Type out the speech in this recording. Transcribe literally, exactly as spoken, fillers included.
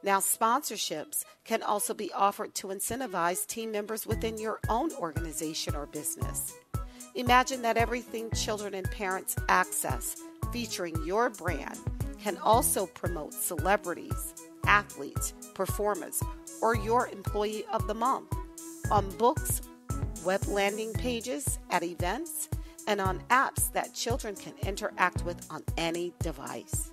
Now, sponsorships can also be offered to incentivize team members within your own organization or business. Imagine that everything children and parents access featuring your brand can also promote celebrities, athletes, performers, or your employee of the month on books, web landing pages, at events, and on apps that children can interact with on any device.